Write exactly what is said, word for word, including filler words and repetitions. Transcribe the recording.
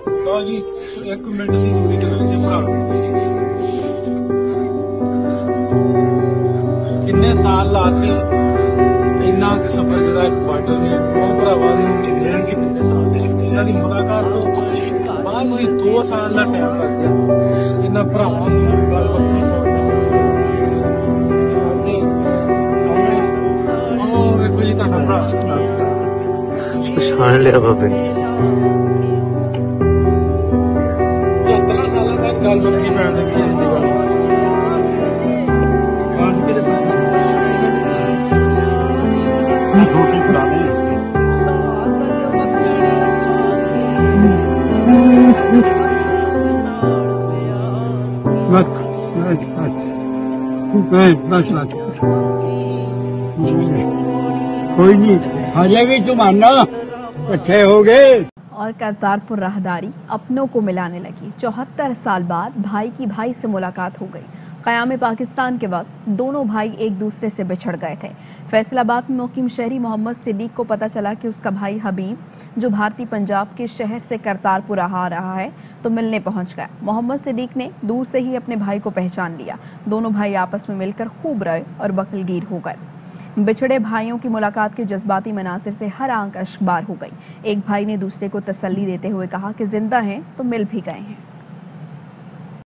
तो जी एक मिनट की दूरी ते रहंदे भरा किन्ने साल लाते इन्ना के सफर जरा एक बाटल ने वो भरावा जिंदगी के किन्ने साल ते इन्ना दी मुलाकात तो बाद भी दो साल का टाइम लग गया इन्ना भरावां नूं गल बकरी और एक जी तुहाडा भरा पछाण लिया बाबे पंद्रह साल बाद गल बकरी पैण लगी इसी गल रोटी पुरानी मत बस बस कोई नहीं हजे भी तुम आना इकट्ठे हो गए। और करतारपुर राहदारी अपनों को मिलाने लगी। चौहत्तर साल बाद भाई की भाई से मुलाकात हो गई। क़याम पाकिस्तान के वक्त दोनों भाई एक दूसरे से बिछड़ गए थे। फैसलाबाद में मुकीम शहरी मोहम्मद सिद्दीक को पता चला कि उसका भाई हबीब, जो भारतीय पंजाब के शहर से करतारपुर आ रहा है, तो मिलने पहुंच गया। मोहम्मद सिद्दीक ने दूर से ही अपने भाई को पहचान लिया। दोनों भाई आपस में मिलकर खूब रोए और बकलगीर हो गए। बिछड़े भाइयों की मुलाकात के जज्बाती मनासिर से हर आंख अश्कबार हो गई। एक भाई ने दूसरे को तसल्ली देते हुए कहा कि जिंदा हैं तो मिल भी गए हैं।